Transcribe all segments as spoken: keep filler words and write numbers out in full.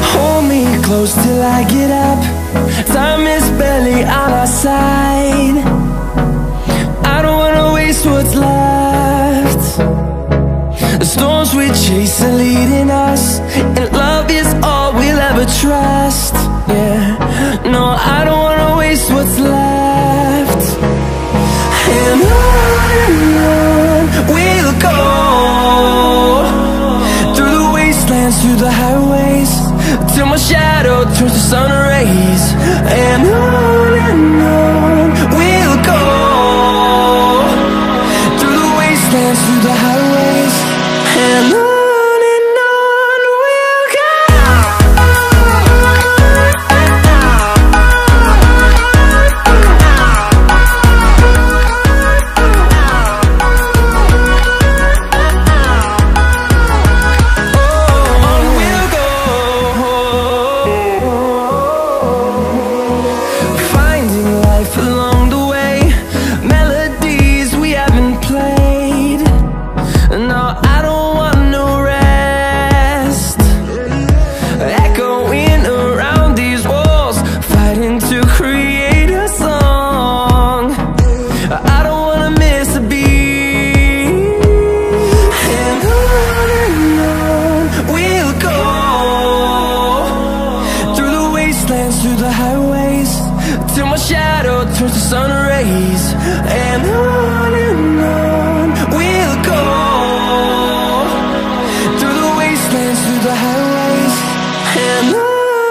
Hold me close till I get up. Time is barely on our side. I don't wanna waste what's left. The storms we chase are leading us, and love is all we'll ever trust. Yeah, no, I don't wanna waste what's left. And on and on we'll go, through the wastelands, through the highways, till my shadow turns to sun rays. And on and on we'll go, through the wastelands, through the highways, and on. Through the highways, till my shadow turns to sun rays. And on and on we'll go, through the wastelands, through the highways, and on.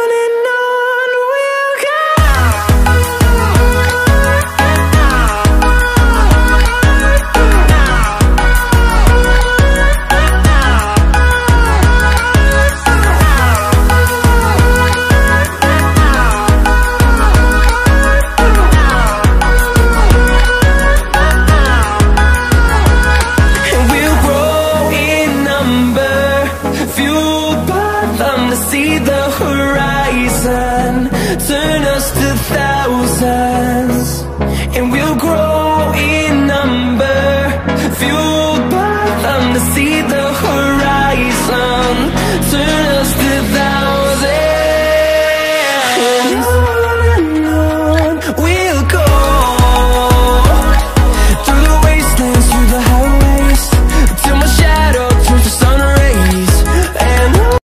See the horizon turn us to thousands, and we'll grow